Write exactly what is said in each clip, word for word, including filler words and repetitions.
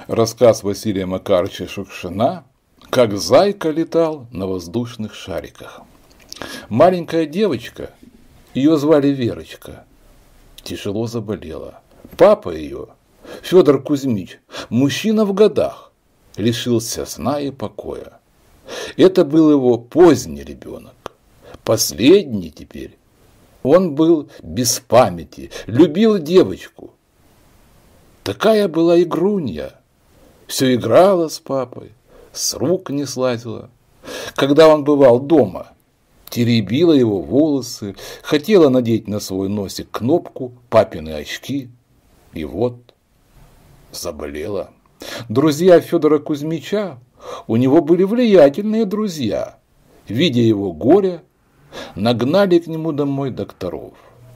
Рассказ Василия Макаровича Шукшина «Как зайка летал на воздушных шариках». Маленькая девочка, ее звали Верочка, тяжело заболела. Папа ее, Федор Кузьмич, мужчина в годах, лишился сна и покоя. Это был его поздний ребенок, последний теперь. Он был без памяти, любил девочку. Такая была игрунья, все играла с папой, с рук не слазила. Когда он бывал дома, теребила его волосы, хотела надеть на свой носик кнопку, папины очки, и вот заболела. Друзья Федора Кузьмича, у него были влиятельные друзья, видя его горе, нагнали к нему домой докторов.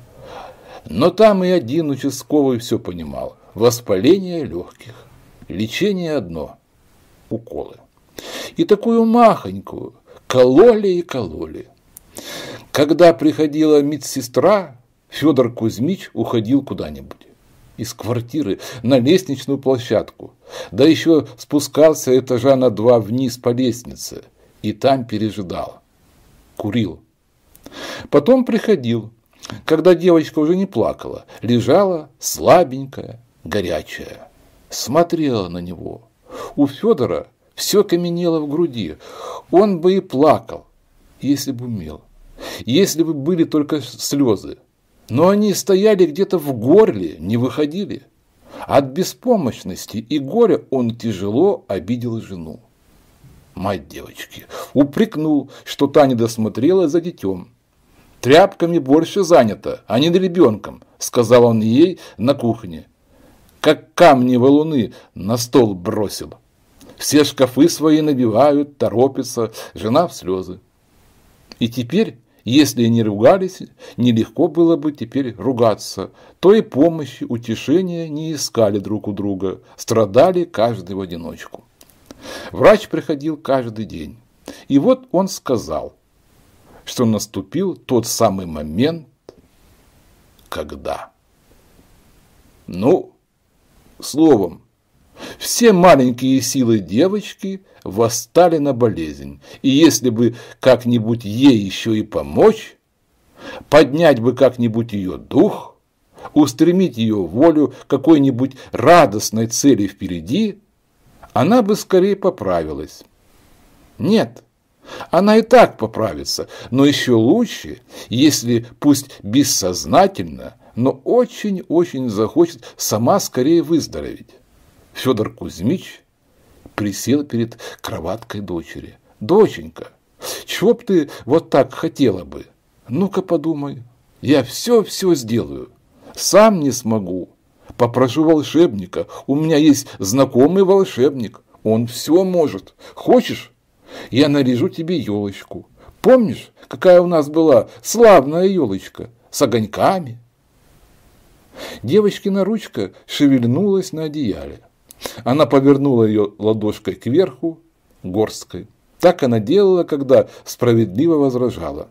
Но там и один участковый все понимал: воспаление легких, лечение одно – уколы. И такую махонькую кололи и кололи. Когда приходила медсестра, Федор Кузьмич уходил куда-нибудь из квартиры на лестничную площадку, да еще спускался этажа на два вниз по лестнице и там пережидал, курил. Потом приходил, когда девочка уже не плакала, лежала слабенькая, горячая, смотрела на него. У Федора все каменело в груди. Он бы и плакал, если бы умел, если бы были только слезы. Но они стояли где-то в горле, не выходили. От беспомощности и горя он тяжело обидел жену, мать девочки, упрекнул, что та не досмотрела за детем. «Тряпками больше занято, а не ребенком», – сказал он ей на кухне. Как камни валуны на стол бросил. Все шкафы свои набивают, торопятся, жена в слезы. И теперь, если не ругались, нелегко было бы теперь ругаться, то и помощи, утешения не искали друг у друга, страдали каждый в одиночку. Врач приходил каждый день. И вот он сказал, что наступил тот самый момент, когда. Ну, словом, все маленькие силы девочки восстали на болезнь, и если бы как-нибудь ей еще и помочь, поднять бы как-нибудь ее дух, устремить ее волю к какой-нибудь радостной цели впереди, она бы скорее поправилась. Нет, она и так поправится, но еще лучше, если пусть бессознательно, но очень-очень захочет сама скорее выздороветь. Федор Кузьмич присел перед кроваткой дочери. «Доченька, чего б ты вот так хотела бы? Ну-ка подумай, я все-все сделаю, сам не смогу. Попрошу волшебника, у меня есть знакомый волшебник, он все может. Хочешь, я наряжу тебе елочку. Помнишь, какая у нас была славная елочка с огоньками?» Девочкина ручка шевельнулась на одеяле. Она повернула ее ладошкой кверху, горсткой. Так она делала, когда справедливо возражала.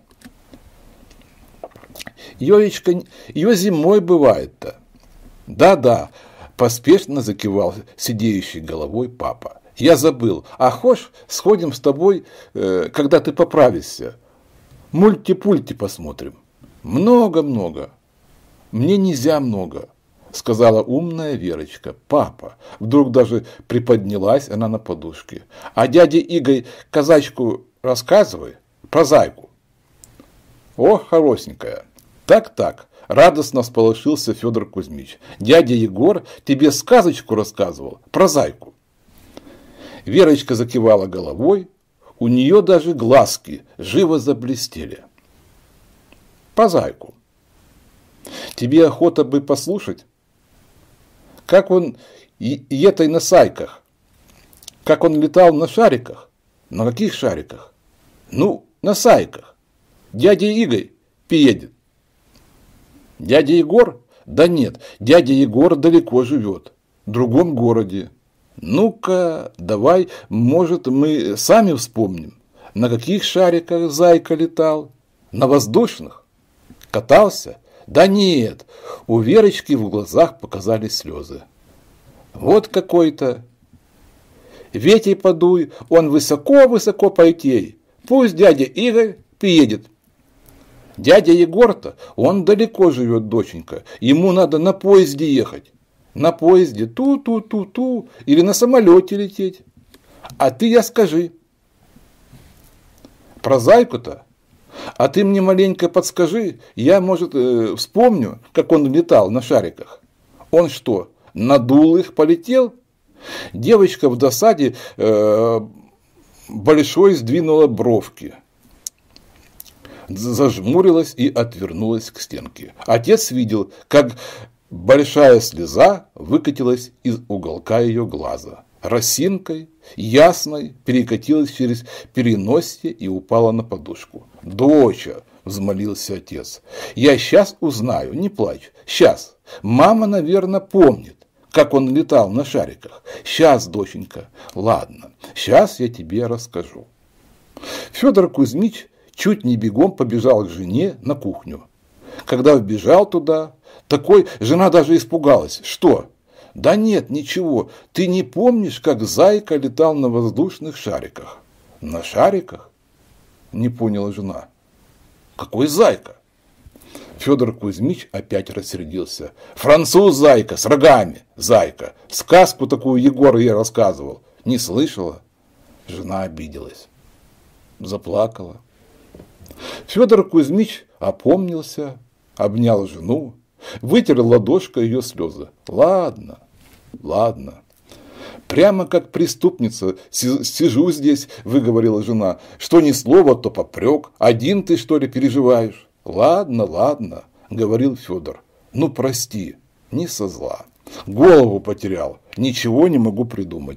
Елечка, ее зимой бывает-то. Да-да, поспешно закивал сидеющей головой папа. Я забыл. А хошь, сходим с тобой, э, когда ты поправишься. Мульти-пульти посмотрим. Много-много. Мне нельзя много, сказала умная Верочка. Папа. Вдруг даже приподнялась она на подушке. А дяде Игорь казачку рассказывай про зайку. О, хорошенькая. Так-так. Радостно всполошился Федор Кузьмич. Дядя Егор тебе сказочку рассказывал про зайку. Верочка закивала головой, у нее даже глазки живо заблестели. По зайку. Тебе охота бы послушать, как он и етой на сайках, как он летал на шариках. На каких шариках? Ну, на сайках. Дядя Игорь приедет. Дядя Егор? Да нет, дядя Егор далеко живет, в другом городе. Ну-ка, давай, может, мы сами вспомним, на каких шариках зайка летал? На воздушных? Катался? Да нет, у Верочки в глазах показались слезы. Вот какой-то ветер подуй, он высоко-высоко полетей. Пусть дядя Игорь приедет. Дядя Егор-то, он далеко живет, доченька. Ему надо на поезде ехать. На поезде ту-ту-ту-ту или на самолете лететь. А ты я скажи. Про зайку-то? А ты мне маленько подскажи, я, может, э, вспомню, как он летал на шариках. Он что, надул их, полетел? Девочка в досаде э, большой сдвинула бровки, зажмурилась и отвернулась к стенке. Отец видел, как большая слеза выкатилась из уголка ее глаза. Росинкой, ясной, перекатилась через переносье и упала на подушку. «Доча!» – взмолился отец. «Я сейчас узнаю, не плачь. Сейчас. Мама, наверное, помнит, как он летал на шариках. Сейчас, доченька. Ладно, сейчас я тебе расскажу». Федор Кузьмич чуть не бегом побежал к жене на кухню. Когда вбежал туда, такой жена даже испугалась. «Что?» «Да нет, ничего. Ты не помнишь, как зайка летал на воздушных шариках?» «На шариках?» – не поняла жена. «Какой зайка?» Федор Кузьмич опять рассердился. «Француз зайка, с рогами, зайка. Сказку такую Егор ей рассказывал. Не слышала?» Жена обиделась. Заплакала. Федор Кузьмич опомнился, обнял жену, вытер ладошкой ее слезы. «Ладно, ладно. Прямо как преступница сижу здесь», – выговорила жена. «Что ни слова, то попрек. Один ты, что ли, переживаешь?» «Ладно, ладно», – говорил Федор. «Ну, прости, не со зла. Голову потерял, ничего не могу придумать».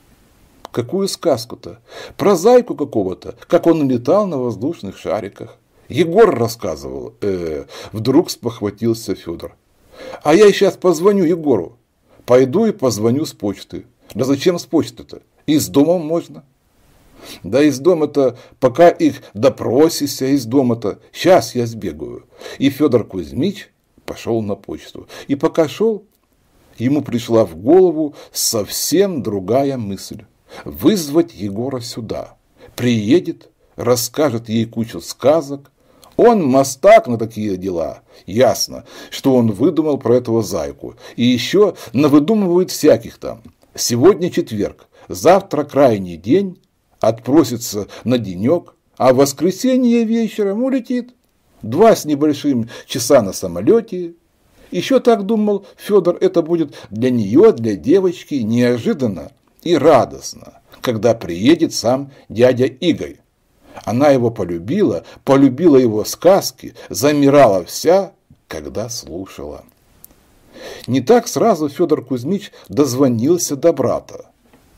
«Какую сказку-то? Про зайку какого-то, как он летал на воздушных шариках. Егор рассказывал». Э-э, вдруг спохватился Федор. «А я сейчас позвоню Егору. Пойду и позвоню с почты». «Да зачем с почты-то? Из дома можно». «Да из дома-то, пока их допросишься, из дома-то. Сейчас я сбегаю». И Федор Кузьмич пошел на почту. И пока шел, ему пришла в голову совсем другая мысль. Вызвать Егора сюда. Приедет, расскажет ей кучу сказок. Он мастак на такие дела. Ясно, что он выдумал про этого зайку. И еще навыдумывает всяких там. Сегодня четверг, завтра крайний день, отпросится на денек, а в воскресенье вечером улетит. Два с небольшим часа на самолете. Еще так думал Федор, это будет для нее, для девочки, неожиданно и радостно, когда приедет сам дядя Игорь. Она его полюбила, полюбила его сказки, замирала вся, когда слушала. Не так сразу Федор Кузьмич дозвонился до брата.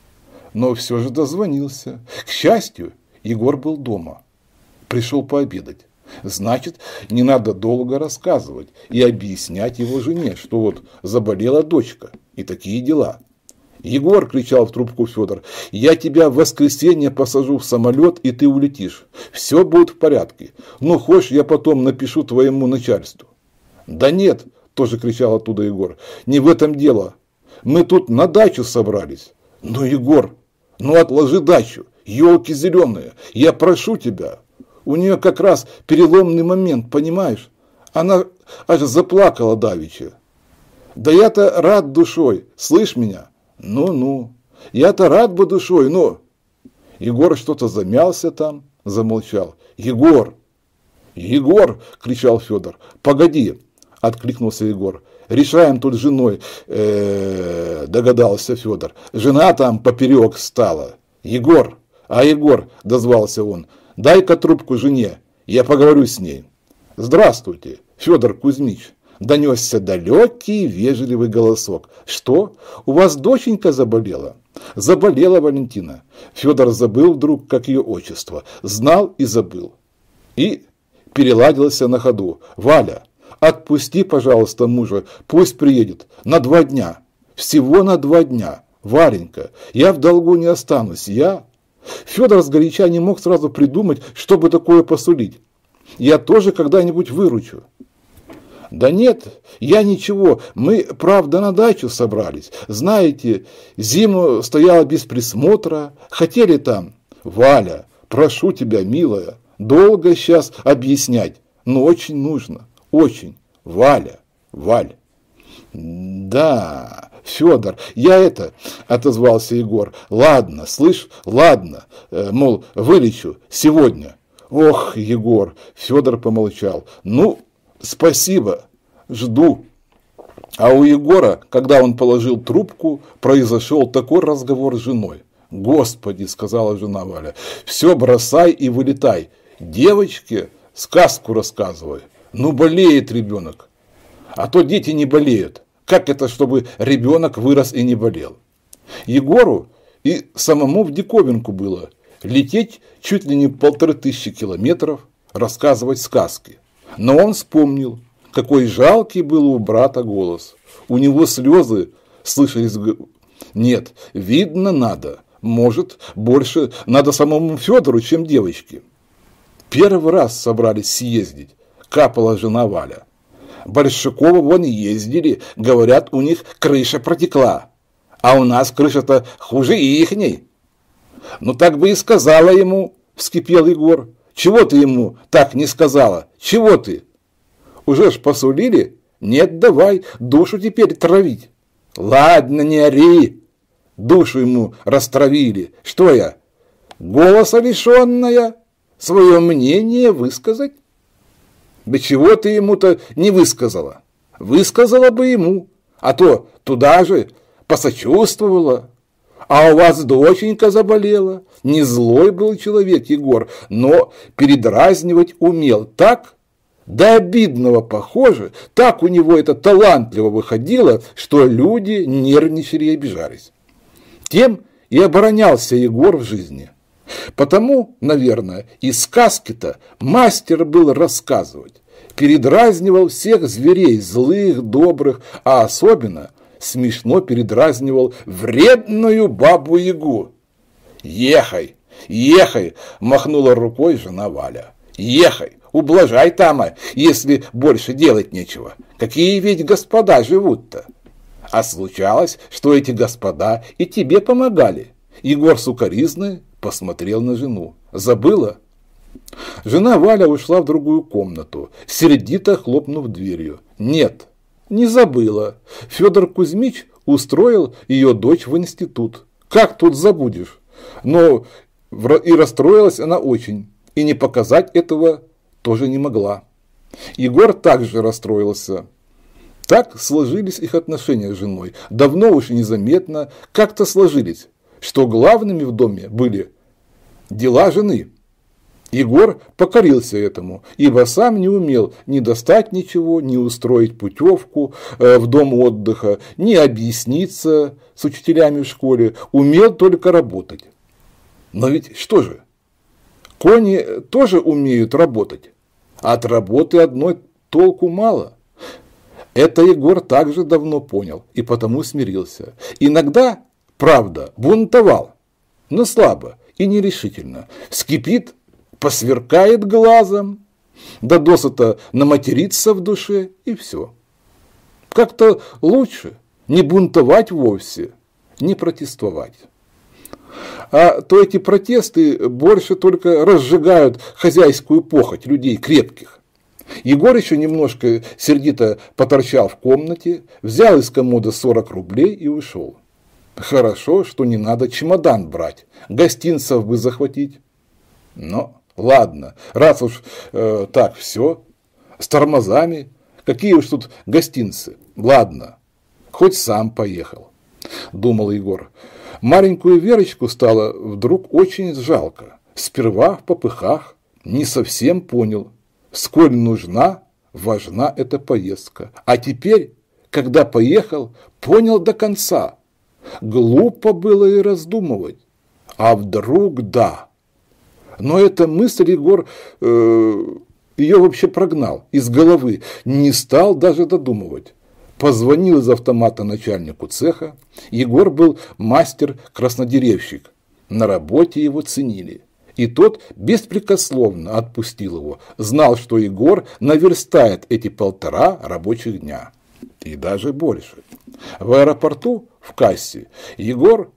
Но все же дозвонился. К счастью, Егор был дома. Пришел пообедать. Значит, не надо долго рассказывать и объяснять его жене, что вот заболела дочка и такие дела. «Егор!» – кричал в трубку Федор. «Я тебя в воскресенье посажу в самолет, и ты улетишь. Все будет в порядке. Ну, хочешь, я потом напишу твоему начальству». «Да нет!» – тоже кричал оттуда Егор. «Не в этом дело. Мы тут на дачу собрались». «Ну, Егор, ну отложи дачу. Елки зеленые. Я прошу тебя. У нее как раз переломный момент, понимаешь? Она аж заплакала давеча. Да я-то рад душой. Слышь меня? Ну-ну. Я-то рад бы душой, но...» Егор что-то замялся там, замолчал. «Егор! Егор!» – кричал Федор. «Погоди!» – откликнулся Егор. «Решаем тут с женой», э -э, догадался Федор. «Жена там поперек стала». «Егор! А Егор!» – дозвался он. «Дай-ка трубку жене, я поговорю с ней». «Здравствуйте, Федор Кузьмич», – донесся далекий вежливый голосок. «Что? У вас доченька заболела?» «Заболела Валентина». Федор забыл вдруг, как ее отчество. Знал и забыл. И переладился на ходу. «Валя, отпусти, пожалуйста, мужа, пусть приедет. На два дня. Всего на два дня. Варенька, я в долгу не останусь. Я...» Федор сгоряча не мог сразу придумать, чтобы такое посулить. «Я тоже когда-нибудь выручу». Да нет, я ничего, мы, правда, на дачу собрались. Знаете, зиму стояла без присмотра, хотели там. Валя, прошу тебя, милая, долго сейчас объяснять, но очень нужно, очень. Валя, Валь. Да, Федор, я это, отозвался Егор. Ладно, слышь, ладно, мол, вылечу сегодня. Ох, Егор, Федор помолчал. Ну, спасибо, жду. А у Егора, когда он положил трубку, произошел такой разговор с женой. Господи, сказала жена Валя, все бросай и вылетай. Девочке сказку рассказывай. Ну, болеет ребенок. А то дети не болеют. Как это, чтобы ребенок вырос и не болел? Егору и самому в диковинку было лететь чуть ли не полторы тысячи километров, рассказывать сказки. Но он вспомнил, какой жалкий был у брата голос. У него слезы слышались. Нет, видно надо. Может, больше надо самому Федору, чем девочке. Первый раз собрались съездить, капала жена Валя. Большакова вон ездили, говорят, у них крыша протекла. А у нас крыша-то хуже ихней. Ну так бы и сказала ему, вскипел Егор. Чего ты ему так не сказала? Чего ты? Уже ж посулили? Нет, давай, душу теперь травить. Ладно, не ори. Душу ему растравили. Что я? Голоса лишенная? Свое мнение высказать? Да чего ты ему-то не высказала? Высказала бы ему. А то туда же посочувствовала. А у вас доченька заболела. Не злой был человек Егор, но передразнивать умел так, до обидного похоже, так у него это талантливо выходило, что люди нервничали и обижались. Тем и оборонялся Егор в жизни. Потому, наверное, и сказки-то мастер был рассказывать. Передразнивал всех зверей, злых, добрых, а особенно смешно передразнивал вредную бабу-ягу. «Ехай, ехай!» – махнула рукой жена Валя. «Ехай, ублажай тама, если больше делать нечего. Какие ведь господа живут-то!» А случалось, что эти господа и тебе помогали. Егор сукоризный посмотрел на жену. Забыла? Жена Валя ушла в другую комнату, сердито хлопнув дверью. Нет, не забыла. Федор Кузьмич устроил ее дочь в институт. Как тут забудешь? Но и расстроилась она очень, и не показать этого тоже не могла. Егор также расстроился. Так сложились их отношения с женой. Давно уж незаметно как-то сложились, что главными в доме были дела жены. Егор покорился этому, ибо сам не умел ни достать ничего, ни устроить путевку в дом отдыха, ни объясниться с учителями в школе, умел только работать. Но ведь что же? Кони тоже умеют работать, а от работы одной толку мало. Это Егор также давно понял и потому смирился. Иногда, правда, бунтовал, но слабо и нерешительно. Вскипит, посверкает глазом, да досыта наматерится в душе, и все. Как-то лучше не бунтовать вовсе, не протестовать. А то эти протесты больше только разжигают хозяйскую похоть людей крепких. Егор еще немножко сердито поторчал в комнате, взял из комода сорок рублей и ушел. Хорошо, что не надо чемодан брать, гостинцев бы захватить. Но ладно, раз уж э, так все, с тормозами, какие уж тут гостинцы, ладно, хоть сам поехал, думал Егор. Маленькую Верочку стало вдруг очень жалко. Сперва в попыхах не совсем понял, сколь нужна, важна эта поездка. А теперь, когда поехал, понял до конца. Глупо было и раздумывать. А вдруг да. Но эта мысль Егор э, ее вообще прогнал из головы. Не стал даже додумывать. Позвонил из автомата начальнику цеха. Егор был мастер-краснодеревщик. На работе его ценили. И тот беспрекословно отпустил его, знал, что Егор наверстает эти полтора рабочих дня. И даже больше. В аэропорту, в кассе, Егор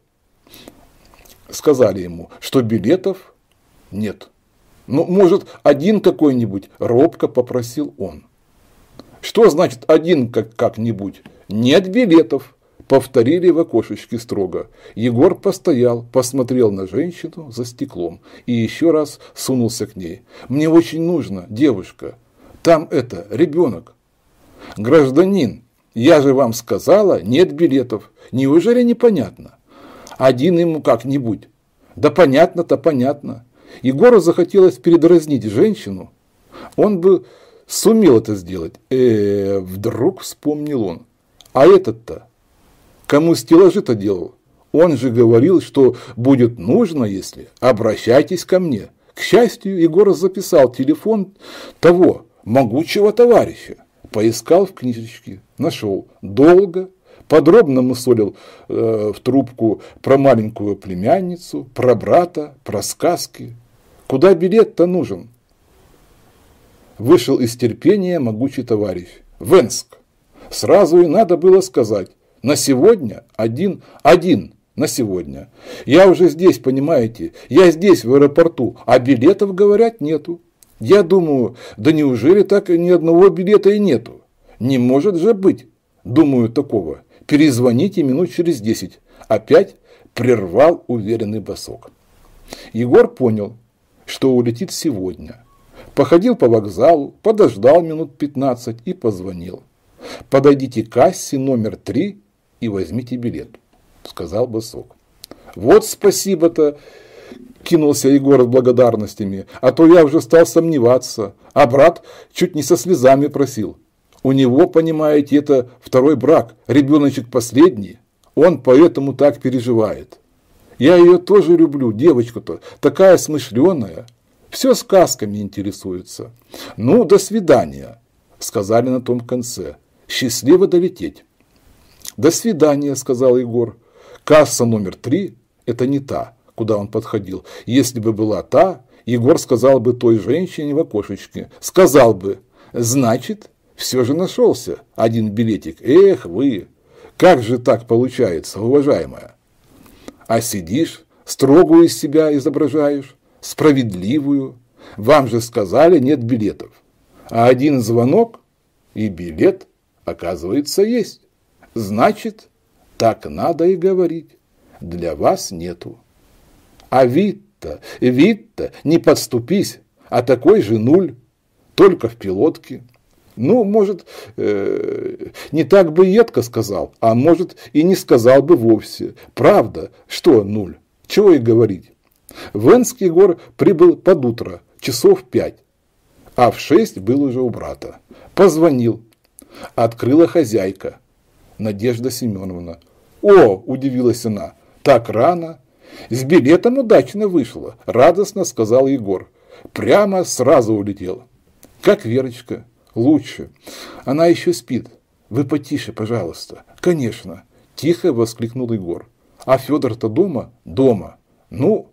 сказали ему, что билетов нет. Ну, может, один какой-нибудь, робко попросил он. Что значит один как- как-нибудь? Нет билетов. Повторили в окошечке строго. Егор постоял, посмотрел на женщину за стеклом и еще раз сунулся к ней. Мне очень нужно, девушка. Там это, ребенок. Гражданин, я же вам сказала, нет билетов. Неужели непонятно? Один ему как-нибудь. Да понятно-то понятно. Егору захотелось передразнить женщину. Он бы сумел это сделать. Э-э, вдруг вспомнил он. А этот-то? Кому стеллажи-то делал? Он же говорил, что будет нужно, если обращайтесь ко мне. К счастью, Егор записал телефон того могучего товарища. Поискал в книжечке, нашел. Долго, подробно мусолил э, в трубку про маленькую племянницу, про брата, про сказки. Куда билет-то нужен? Вышел из терпения могучий товарищ. В Энск. Сразу и надо было сказать. На сегодня один, один на сегодня. Я уже здесь, понимаете, я здесь, в аэропорту, а билетов, говорят, нету. Я думаю, да неужели так ни одного билета и нету? Не может же быть, думаю, такого. Перезвоните минут через десять. Опять прервал уверенный босок. Егор понял, что улетит сегодня. Походил по вокзалу, подождал минут пятнадцать и позвонил. Подойдите к кассе номер три и возьмите билет, сказал босок. Вот спасибо-то, кинулся Егор с благодарностями, а то я уже стал сомневаться, а брат чуть не со слезами просил. У него, понимаете, это второй брак, ребеночек последний, он поэтому так переживает. Я ее тоже люблю, девочка-то, такая смышленая, все сказками интересуется. Ну, до свидания, сказали на том конце, счастливо долететь. До свидания, сказал Егор. Касса номер три – это не та, куда он подходил. Если бы была та, Егор сказал бы той женщине в окошечке. Сказал бы, значит, все же нашелся один билетик. Эх вы, как же так получается, уважаемая? А сидишь, строгую из себя изображаешь, справедливую. Вам же сказали, нет билетов. А один звонок и билет, оказывается, есть. Значит, так надо и говорить. Для вас нету. А вид-то, вид-то, не подступись, а такой же нуль, только в пилотке. Ну, может, э, не так бы едко сказал, а может и не сказал бы вовсе. Правда, что нуль? Чего и говорить. В Энск Егор прибыл под утро, часов пять, а в шесть был уже у брата. Позвонил. Открыла хозяйка. Надежда Семеновна. О, удивилась она, так рано. С билетом удачно вышло, радостно сказал Егор. Прямо сразу улетел. Как Верочка? Лучше. Она еще спит. Вы потише, пожалуйста. Конечно. Тихо воскликнул Егор. А Федор-то дома? Дома. Ну,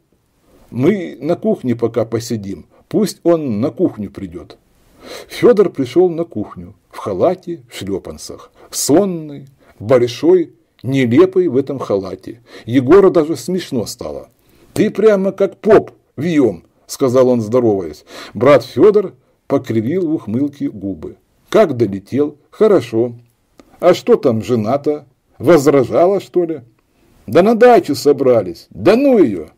мы на кухне пока посидим. Пусть он на кухню придет. Федор пришел на кухню в халате, в шлепанцах, сонный, большой, нелепый в этом халате. Егору даже смешно стало. Ты прямо как поп вьем, сказал он, здороваясь. Брат Федор покривил в ухмылке губы. Как долетел? Хорошо. А что там жена-то? Возражала, что ли? Да на дачу собрались. Да ну ее.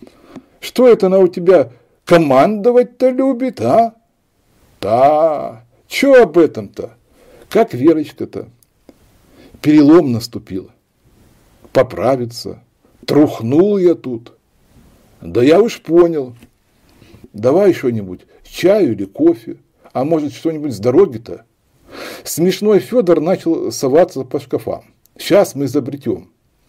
Что это она у тебя командовать-то любит, а? Да, чё об этом-то? Как Верочка-то? Перелом наступил. Поправиться. Трухнул я тут. Да я уж понял. Давай что-нибудь, чаю или кофе. А может, что-нибудь с дороги-то? Смешной Федор начал соваться по шкафам. Сейчас мы изобретем.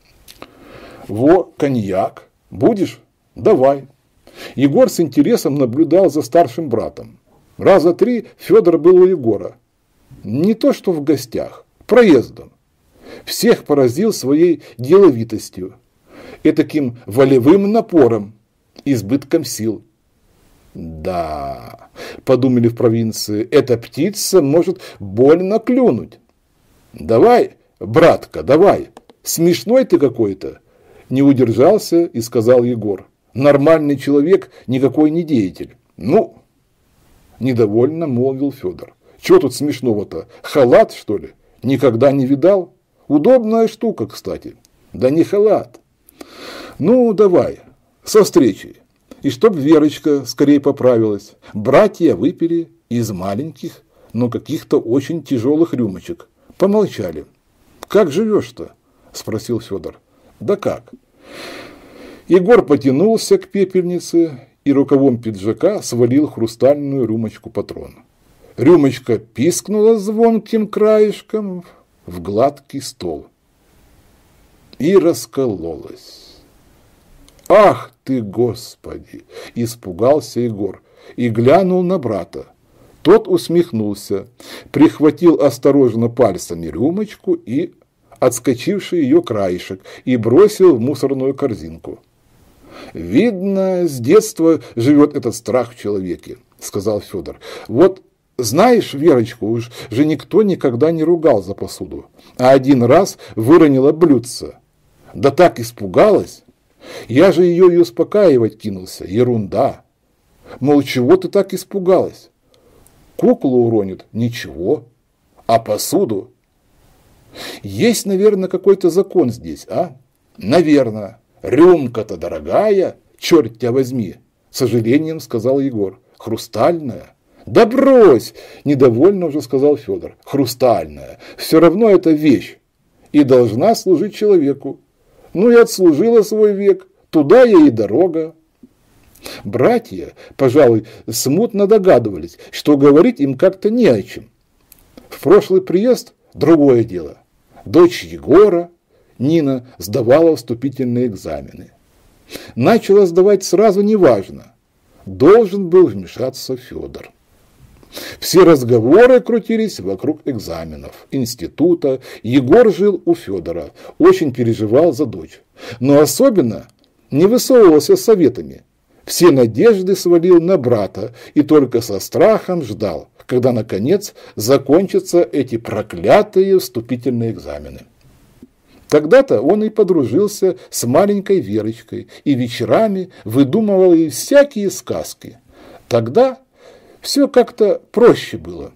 Во, коньяк. Будешь? Давай. Егор с интересом наблюдал за старшим братом. Раза три Федор был у Егора. Не то что в гостях, проездом. Всех поразил своей деловитостью, этаким волевым напором, избытком сил. Да, подумали в провинции, эта птица может больно клюнуть. Давай, братка, давай, смешной ты какой-то. Не удержался и сказал Егор. Нормальный человек никакой не деятель. Ну, недовольно молвил Федор. Чего тут смешного-то? Халат, что ли? Никогда не видал? Удобная штука, кстати. Да не халат. Ну, давай, со встречей. И чтоб Верочка скорее поправилась. Братья выпили из маленьких, но каких-то очень тяжелых рюмочек. Помолчали. Как живешь-то? Спросил Федор. Да как? Егор потянулся к пепельнице и рукавом пиджака свалил хрустальную рюмочку патрона. Рюмочка пискнула звонким краешком в гладкий стол и раскололась. «Ах ты, Господи!» – испугался Егор и глянул на брата. Тот усмехнулся, прихватил осторожно пальцами рюмочку и отскочивший ее краешек и бросил в мусорную корзинку. «Видно, с детства живет этот страх в человеке», – сказал Федор. «Вот знаешь, Верочку уж же никто никогда не ругал за посуду, а один раз выронила блюдце. Да так испугалась. Я же ее и успокаивать кинулся. Ерунда. Мол, чего ты так испугалась? Куклу уронит? Ничего. А посуду? Есть, наверное, какой-то закон здесь, а? Наверное. Рюмка-то дорогая, черт тебя возьми, с сожалением сказал Егор. Хрустальная? Да брось, недовольно уже сказал Федор. Хрустальная. Все равно это вещь и должна служить человеку. Ну и отслужила свой век, туда ей и дорога. Братья, пожалуй, смутно догадывались, что говорить им как-то не о чем. В прошлый приезд другое дело. Дочь Егора, Нина, сдавала вступительные экзамены. Начала сдавать сразу неважно. Должен был вмешаться Федор. Все разговоры крутились вокруг экзаменов, института. Егор жил у Федора, очень переживал за дочь. Но особенно не высовывался с советами. Все надежды свалил на брата и только со страхом ждал, когда, наконец, закончатся эти проклятые вступительные экзамены. Тогда-то он и подружился с маленькой Верочкой и вечерами выдумывал ей всякие сказки. Тогда все как-то проще было.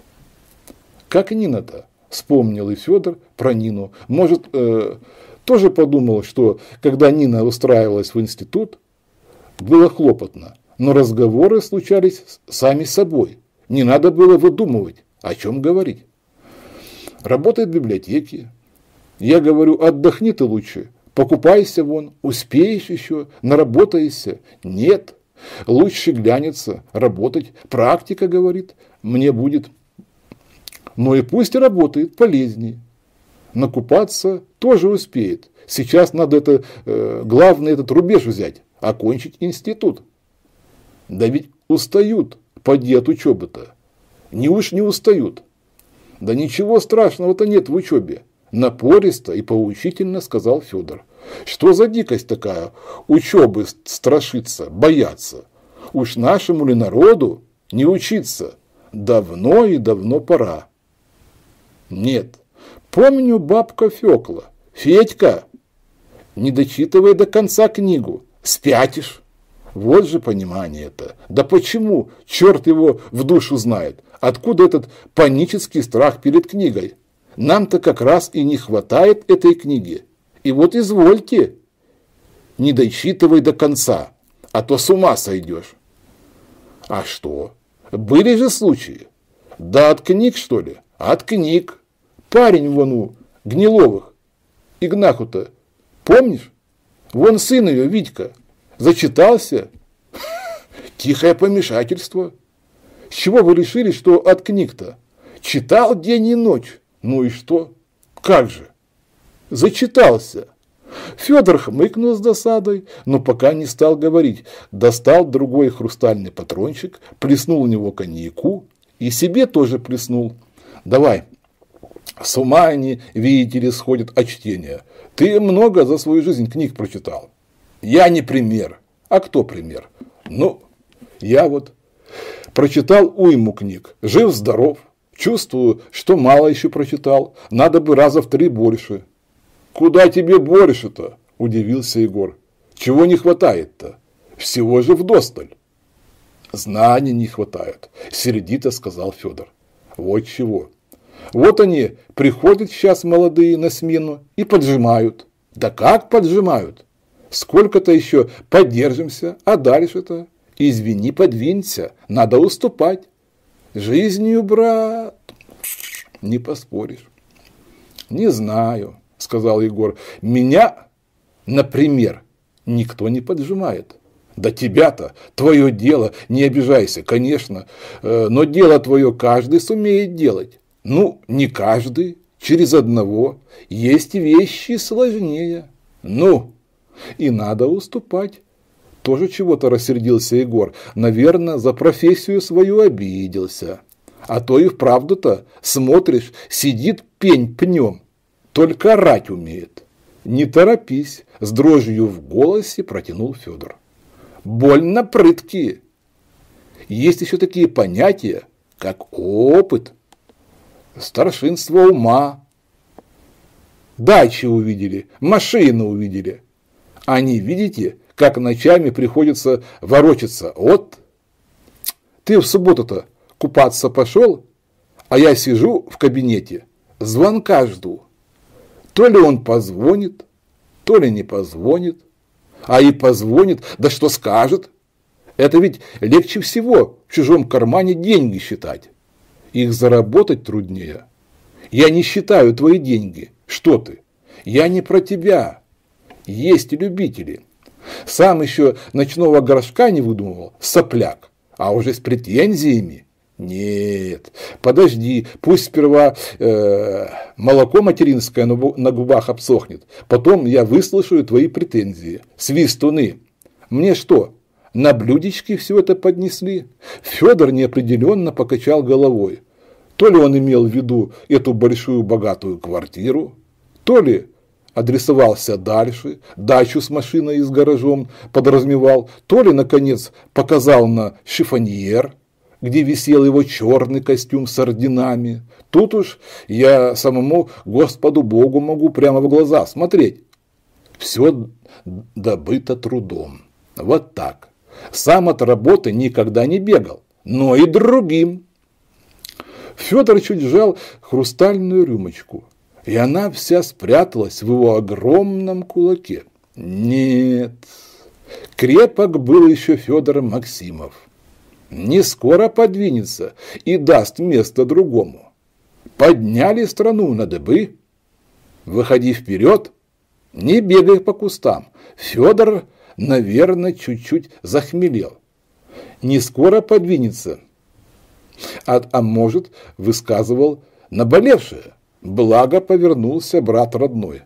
Как Нина-то, вспомнил и Федор про Нину. Может, э, тоже подумал, что когда Нина устраивалась в институт, было хлопотно, но разговоры случались сами собой. Не надо было выдумывать, о чем говорить. Работает в библиотеке. Я говорю, отдохни ты лучше, покупайся вон, успеешь еще, наработаешься. Нет. Лучше глянется, работать. Практика, говорит, мне будет. Но и пусть работает, полезнее. Накупаться тоже успеет. Сейчас надо это, э, главное, этот рубеж взять, окончить институт. Да ведь устают, поди от учебы-то. Не уж не устают. Да ничего страшного-то нет в учебе. Напористо и поучительно сказал Федор. Что за дикость такая? Учебы страшиться, бояться. Уж нашему ли народу не учиться? Давно и давно пора. Нет. Помню бабка Фёкла. Федька, не дочитывай до конца книгу. Спятишь. Вот же понимание-то. Да почему? Черт его в душу знает. Откуда этот панический страх перед книгой? Нам-то как раз и не хватает этой книги. И вот извольте, не дочитывай до конца, а то с ума сойдешь. А что? Были же случаи. Да от книг, что ли? От книг. Парень вон у Гниловых, Игнаху-то, помнишь? Вон сын ее, Витька, зачитался. Тихое помешательство. С чего вы решили, что от книг-то? Читал день и ночь. Ну и что? Как же? Зачитался. Федор хмыкнул с досадой, но пока не стал говорить. Достал другой хрустальный патрончик, плеснул у него коньяку и себе тоже плеснул. Давай. С ума они, видите ли, сходят от чтения. Ты много за свою жизнь книг прочитал. Я не пример. А кто пример? Ну, Я вот прочитал уйму книг, жив-здоров, чувствую, что мало еще прочитал, надо бы раза в три больше. Куда тебе больше-то? Удивился Егор. Чего не хватает-то? Всего же вдосталь. Знаний не хватает, сердито сказал Федор. Вот чего. Вот они приходят сейчас молодые на смену и поджимают. Да как поджимают? Сколько-то еще поддержимся, а дальше-то? Извини, подвинься, надо уступать. Жизнью, брат, не поспоришь. Не знаю, сказал Егор. Меня, например, никто не поджимает. Да тебя-то, твое дело, не обижайся, конечно, но дело твое каждый сумеет делать. Ну, не каждый, через одного. Есть вещи сложнее. Ну, и надо уступать. Тоже чего-то рассердился Егор. Наверное, за профессию свою обиделся. А то и вправду-то, смотришь, сидит пень пнем, только орать умеет. Не торопись, с дрожью в голосе протянул Федор. Больно прытки. Есть еще такие понятия, как опыт, старшинство ума. Дачи увидели, машины увидели. Они, видите, как ночами приходится ворочаться. Вот, ты в субботу-то купаться пошел, а я сижу в кабинете, звонка жду. То ли он позвонит, то ли не позвонит. А и позвонит, да что скажет? Это ведь легче всего в чужом кармане деньги считать. Их заработать труднее. Я не считаю твои деньги. Что ты? Я не про тебя. Есть и любители. Сам еще ночного горшка не выдумывал, сопляк, а уже с претензиями. Нет, подожди, пусть сперва э, молоко материнское на губах обсохнет, потом я выслушаю твои претензии. Свистуны. Мне что, на блюдечке все это поднесли? Федор неопределенно покачал головой. То ли он имел в виду эту большую богатую квартиру, то ли адресовался дальше, дачу с машиной и с гаражом подразумевал, то ли, наконец, показал на шифоньер, где висел его черный костюм с орденами. Тут уж я самому Господу Богу могу прямо в глаза смотреть. Все добыто трудом. Вот так. Сам от работы никогда не бегал, но и другим. Федор чуть сжал хрустальную рюмочку, и она вся спряталась в его огромном кулаке. Нет, крепок был еще Федор Максимов. Не скоро подвинется и даст место другому. Подняли страну на дыбы. Выходи вперед, не бегай по кустам. Федор, наверное, чуть-чуть захмелел. Не скоро подвинется, а, а может, высказывал наболевшее. Благо повернулся брат родной.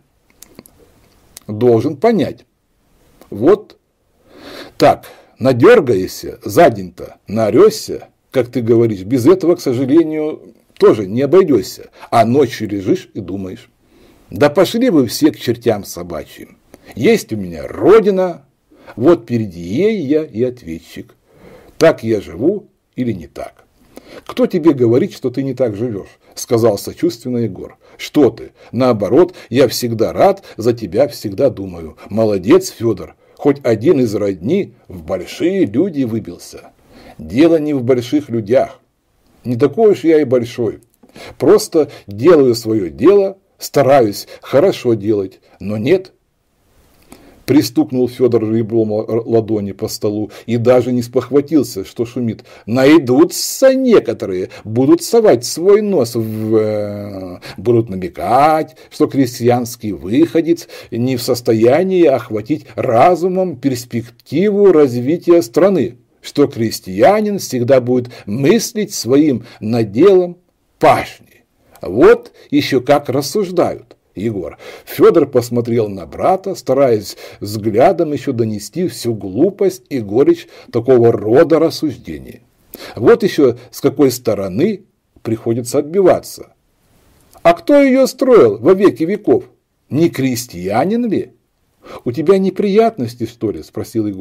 Должен понять. Вот так. Надергаешься за день-то, наорешься, как ты говоришь, без этого, к сожалению, тоже не обойдешься, а ночью лежишь и думаешь. Да пошли вы все к чертям собачьим. Есть у меня родина, вот перед ей я и ответчик. Так я живу или не так? Кто тебе говорит, что ты не так живешь? Сказал сочувственно Егор. Что ты? Наоборот, я всегда рад, за тебя всегда думаю. Молодец, Федор. Хоть один из родни в большие люди выбился. Дело не в больших людях. Не такой уж я и большой. Просто делаю свое дело, стараюсь хорошо делать, но нет. Пристукнул Федор ребром ладони по столу и даже не спохватился, что шумит. Найдутся некоторые, будут совать свой нос, в... будут намекать, что крестьянский выходец не в состоянии охватить разумом перспективу развития страны, что крестьянин всегда будет мыслить своим наделом пашни. Вот еще как рассуждают. Егор. Федор посмотрел на брата, стараясь взглядом еще донести всю глупость и горечь такого рода рассуждений. Вот еще с какой стороны приходится отбиваться. А кто ее строил во веки веков? Не крестьянин ли? У тебя неприятности, что ли? Спросил Егор.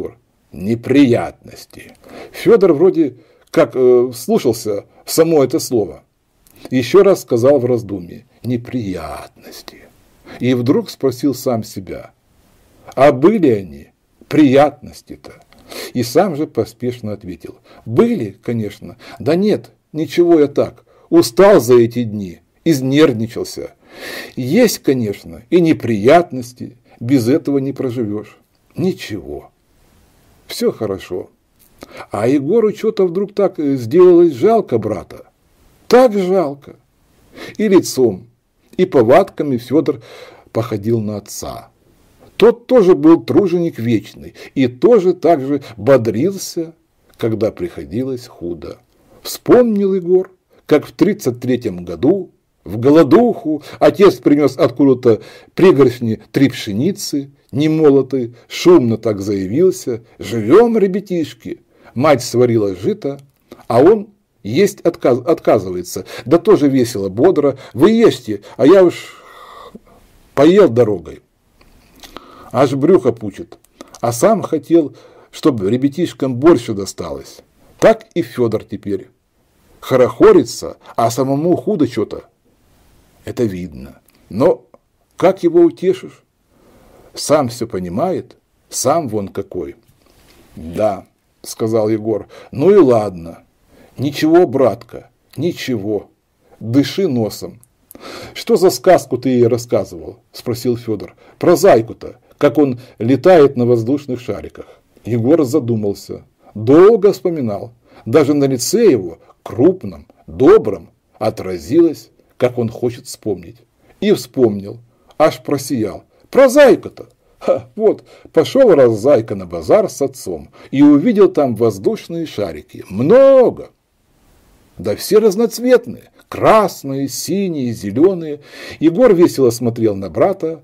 неприятности. Федор вроде как э, слушался в само это слово. Еще раз сказал в раздумье: неприятности. И вдруг спросил сам себя: а были они, приятности-то? И сам же поспешно ответил: были, конечно. Да нет, ничего я так, устал за эти дни, изнервничался. Есть, конечно, и неприятности, без этого не проживешь. Ничего, все хорошо. А Егору что-то вдруг так сделалось жалко брата. Так жалко. И лицом, и повадками Федор походил на отца. Тот тоже был труженик вечный и тоже так же бодрился, когда приходилось худо. Вспомнил Егор, как в тридцать третьем году в голодуху отец принес откуда-то пригоршни три пшеницы, немолотый, шумно так заявился: живем, ребятишки. Мать сварила жито, а он есть отказ, отказывается. Да тоже весело, бодро: вы ешьте, а я уж поел дорогой. Аж брюхо пучит. А сам хотел, чтобы ребятишкам больше досталось. Так и Федор теперь хорохорится, а самому худо что-то. Это видно. Но как его утешишь? Сам все понимает, сам вон какой. Да, сказал Егор, ну и ладно. Ничего, братка, ничего. Дыши носом. Что за сказку ты ей рассказывал? Спросил Федор. Про зайку-то, как он летает на воздушных шариках. Егор задумался. Долго вспоминал. Даже на лице его, крупном, добром, отразилось, как он хочет вспомнить. И вспомнил. Аж просиял. Про зайку-то. Ха, вот, пошел раз зайка на базар с отцом и увидел там воздушные шарики. Много. Да все разноцветные. Красные, синие, зеленые. Егор весело смотрел на брата,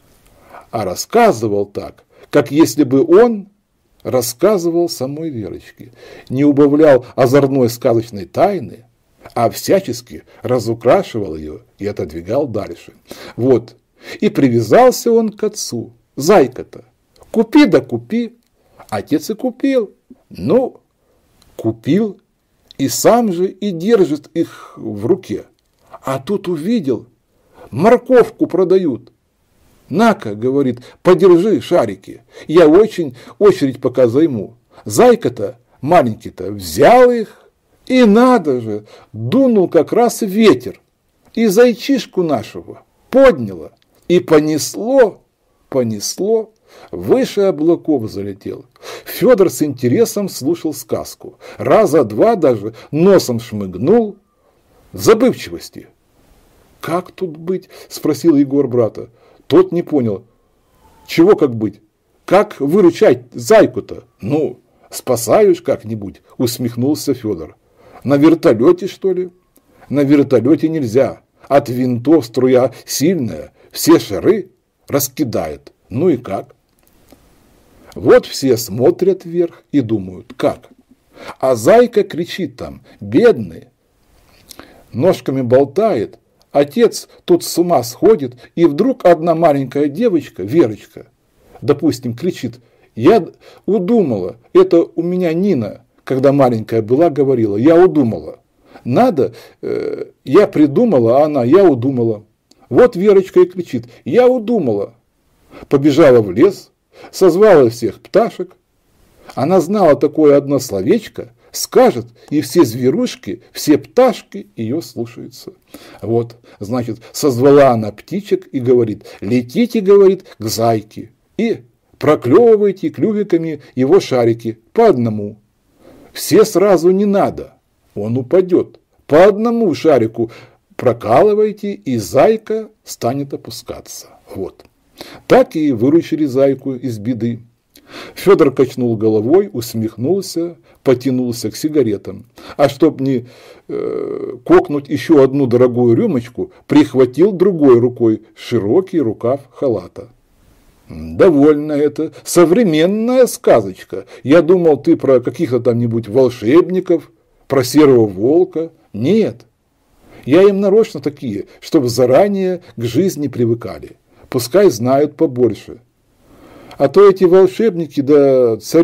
а рассказывал так, как если бы он рассказывал самой Верочке. Не убавлял озорной сказочной тайны, а всячески разукрашивал ее и отодвигал дальше. Вот. И привязался он к отцу. Зайка-то, купи да купи. Отец и купил. Ну, купил. И сам же и держит их в руке. А тут увидел, морковку продают. На-ка, говорит, подержи шарики. Я очень очередь пока займу. Зайка-то, маленький-то, взял их. И надо же, дунул как раз ветер. И зайчишку нашего подняло. И понесло, понесло. Выше облаков залетел. Федор с интересом слушал сказку. Раза два даже носом шмыгнул. В забывчивости. «Как тут быть?» – спросил Егор брата. Тот не понял. «Чего как быть? Как выручать зайку-то?» «Ну, спасаешь как-нибудь», – усмехнулся Федор. «На вертолете, что ли?» «На вертолете нельзя. От винтов струя сильная. Все шары раскидает. Ну и как?» Вот все смотрят вверх и думают, как? А зайка кричит там, бедный, ножками болтает, отец тут с ума сходит, и вдруг одна маленькая девочка, Верочка, допустим, кричит, я удумала, это у меня Нина, когда маленькая была, говорила, я удумала, надо, э, я придумала, а она, я удумала. Вот Верочка и кричит, я удумала, побежала в лес, созвала всех пташек. Она знала такое одно словечко, скажет, и все зверушки, все пташки ее слушаются. Вот, значит, созвала она птичек и говорит, летите, говорит, к зайке и проклевывайте клювиками его шарики по одному. Все сразу не надо, он упадет. По одному шарику прокалывайте, и зайка станет опускаться. Вот. Так и выручили зайку из беды. Федор качнул головой, усмехнулся, потянулся к сигаретам. А чтоб не э, кокнуть еще одну дорогую рюмочку, прихватил другой рукой широкий рукав халата. Довольно это современная сказочка. Я думал, ты про каких-то там-нибудь волшебников, про серого волка. Нет, я им нарочно такие, чтобы заранее к жизни привыкали. Пускай знают побольше. А то эти волшебники да цари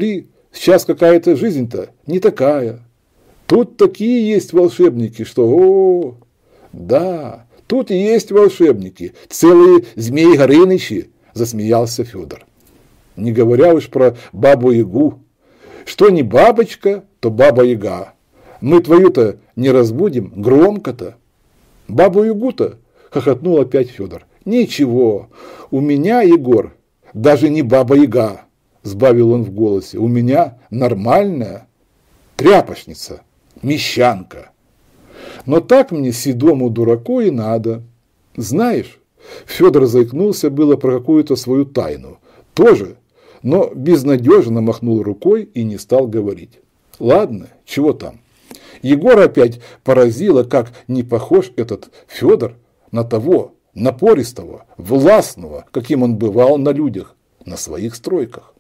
сейчас какая-то жизнь-то не такая. Тут такие есть волшебники, что, о, да, тут и есть волшебники, целые Змей Горынычи, засмеялся Федор. Не говоря уж про Бабу-Ягу. Что не бабочка, то Баба-Яга. Мы твою-то не разбудим, громко-то. Бабу-Ягу-то, хохотнул опять Федор. Ничего, у меня, Егор, даже не Баба-Яга, сбавил он в голосе. У меня нормальная тряпочница, мещанка. Но так мне седому дураку и надо. Знаешь, Федор заикнулся было про какую-то свою тайну. Тоже, но безнадежно махнул рукой и не стал говорить. Ладно, чего там. Егора опять поразило, как не похож этот Федор на того напористого, властного, каким он бывал на людях, на своих стройках.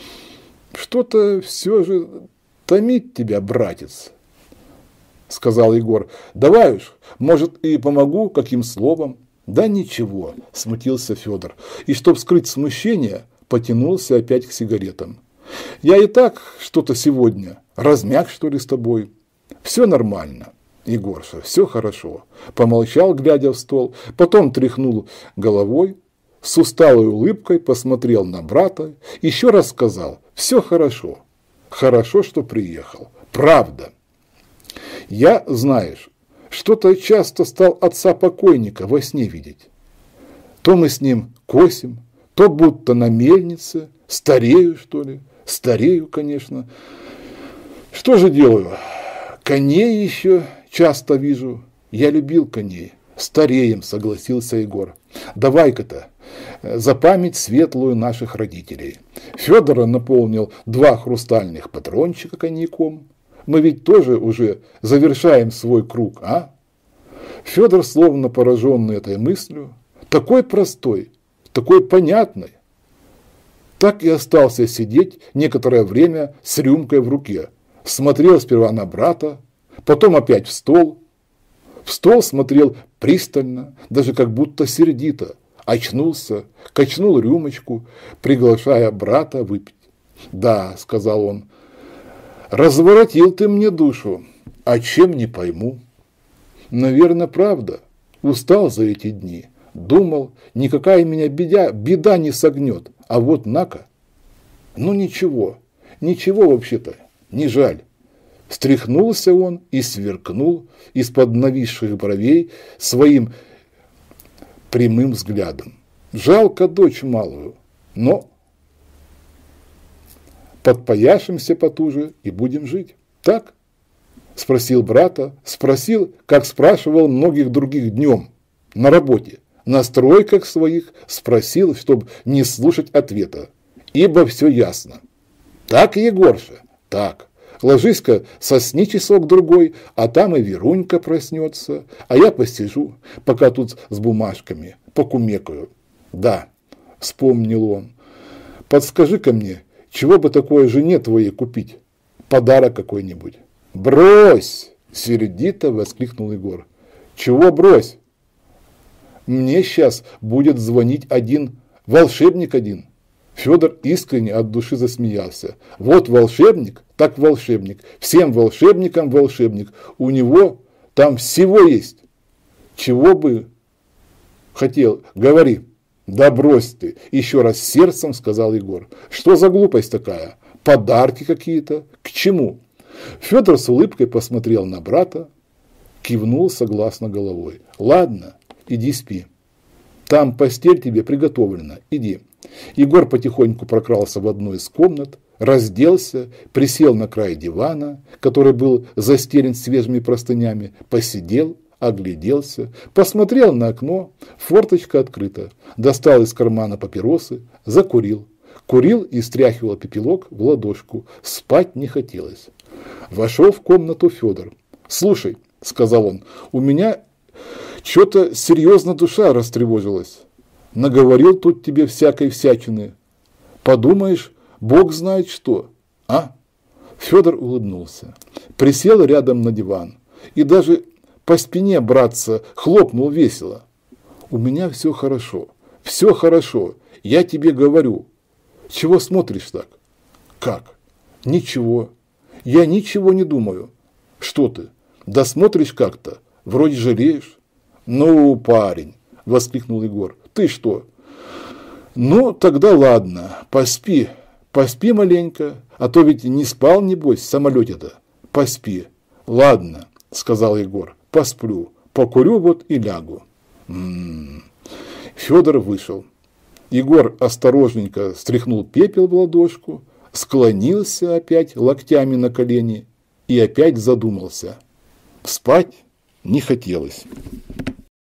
Что-то все же томит тебя, братец, сказал Егор. Давай уж, может, и помогу каким словом. Да ничего, смутился Федор. И чтоб скрыть смущение, потянулся опять к сигаретам. Я и так что-то сегодня размяк, что ли, с тобой. Все нормально, Егорша, все хорошо. Помолчал, глядя в стол, потом тряхнул головой, с усталой улыбкой посмотрел на брата, еще раз сказал: все хорошо, хорошо, что приехал, правда. Я, знаешь, что-то часто стал отца покойника во сне видеть. То мы с ним косим, то будто на мельнице, старею, что ли, старею, конечно. Что же делаю? Коней еще часто вижу. Я любил коней. Стареем, согласился Егор. Давай-ка-то за память светлую наших родителей. Федора наполнил два хрустальных патрончика коньяком. Мы ведь тоже уже завершаем свой круг, а? Федор, словно пораженный этой мыслью, такой простой, такой понятной, так и остался сидеть некоторое время с рюмкой в руке. Смотрел сперва на брата, потом опять в стол. В стол смотрел пристально, даже как будто сердито. Очнулся, качнул рюмочку, приглашая брата выпить. «Да», — сказал он, — «разворотил ты мне душу, а чем не пойму». Наверное, правда. Устал за эти дни. Думал, никакая меня беда, беда не согнет. А вот на-ка. Ну ничего, ничего вообще-то, не жаль. Встряхнулся он и сверкнул из-под нависших бровей своим прямым взглядом. Жалко дочь малую, но подпояшимся потуже и будем жить. Так? Спросил брата, спросил, как спрашивал многих других днем на работе, на стройках своих, спросил, чтобы не слушать ответа, ибо все ясно. Так, Егорша, так. Ложись-ка, сосни часок-другой, а там и Верунька проснется, а я посижу, пока тут с бумажками, покумекаю. Да, вспомнил он, подскажи-ка мне, чего бы такое жене твоей купить? Подарок какой-нибудь. Брось! Сердито воскликнул Егор. Чего брось? Мне сейчас будет звонить один волшебник один. Федор искренне от души засмеялся. Вот волшебник, так волшебник. Всем волшебникам волшебник. У него там всего есть. Чего бы хотел? Говори. Да брось ты. Еще раз сердцем сказал Егор. Что за глупость такая? Подарки какие-то? К чему? Федор с улыбкой посмотрел на брата, кивнул согласно головой. Ладно, иди спи. Там постель тебе приготовлена. Иди. Егор потихоньку прокрался в одну из комнат, разделся, присел на край дивана, который был застелен свежими простынями, посидел, огляделся, посмотрел на окно, форточка открыта, достал из кармана папиросы, закурил. Курил и стряхивал пепелок в ладошку. Спать не хотелось. Вошел в комнату Федор. «Слушай», — сказал он, — «у меня что-то серьезно душа растревожилась. Наговорил тут тебе всякой всячины. Подумаешь, Бог знает что, а?» Федор улыбнулся, присел рядом на диван и даже по спине братца хлопнул весело. «У меня все хорошо, все хорошо, я тебе говорю. Чего смотришь так?» «Как? Ничего. Я ничего не думаю. Что ты? Да смотришь как-то. Вроде жалеешь. Ну, парень, воскликнул Егор. Ты что? Ну, тогда ладно. Поспи. Поспи маленько. А то ведь не спал, небось, в самолете-то. Поспи. Ладно, сказал Егор. Посплю. Покурю вот и лягу. М-м-м. Федор вышел. Егор осторожненько стряхнул пепел в ладошку, склонился опять локтями на колени и опять задумался. Спать не хотелось.